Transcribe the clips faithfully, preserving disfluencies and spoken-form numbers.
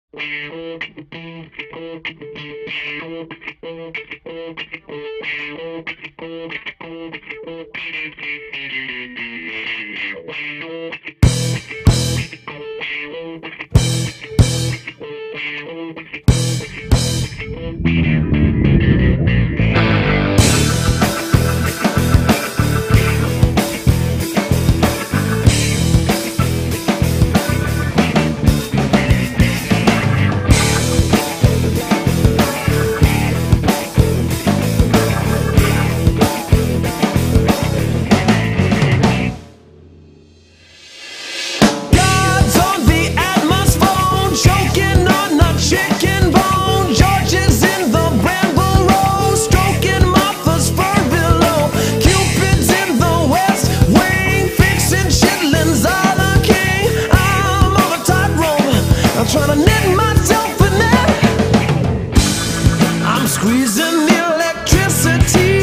Trying to knit myself in there. I'm squeezing the electricity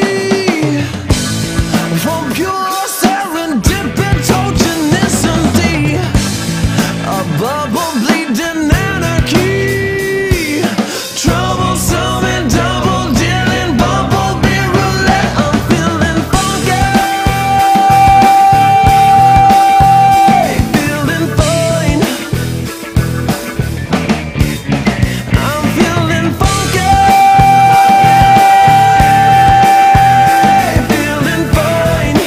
from pure serendipitogenicity, a bubble bleeding anarchy, troublesome and double dealing bumblebee roulette. I'm feeling funky, feeling fine. I'm feeling funky, feeling fine.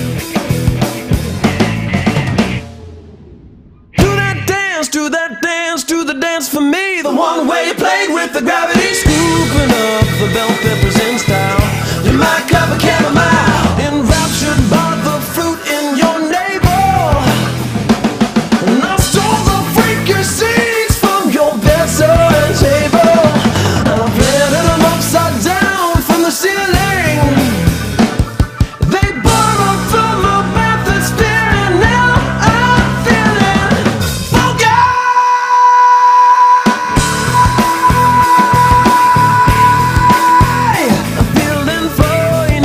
Do that dance, do that dance, do the dance for me. The one way you played with the gravity, scooping up the bell peppers in style. You might cup of chamomile, enraptured by the fruit in your navel. And I stole the freaky seeds from your bedside table, and I planted them upside down from the ceiling. They burn up from the bathysphere, and now I'm feeling funky. I'm feeling fine.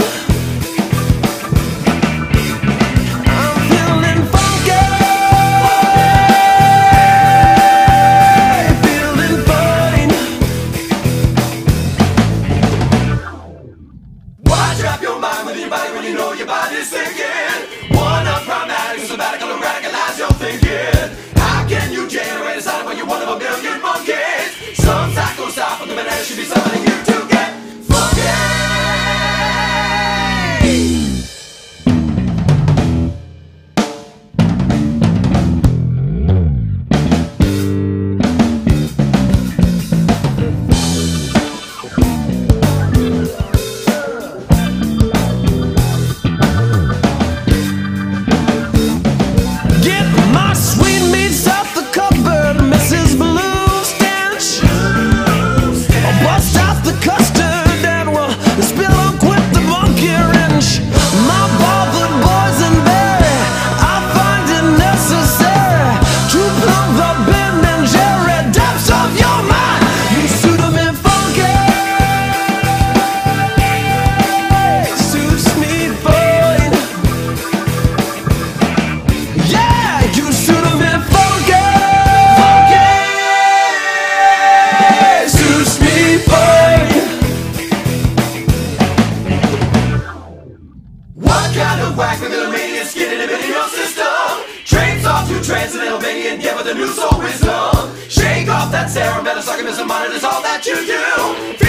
I'm feeling funky, feeling fine. Why trap your mind with your body when you know your body's sinking? One up chromatic, sabbatical, and radicalize your thinking. How can you generate a sound when you're one of a million monkeys? Some psycho style from the man should be summoning you to get funky. Get my sweet meats off the cupboard, Missus Blue Stench. Bust out the custard and we'll spill up with the monkey wrench. My bothered boysenberry, I find it necessary to plumb the Ben and Jerry depths of your mind. You suit 'em in funky, suits me fine. Yeah, you suit 'em in funky, funky, suits me fine. What kind of whack megalomaniac skin in your system? Trains off to Transylvania and give her the new soul wisdom. Shake off that cerebellum, succubus, and monitor is all that you do.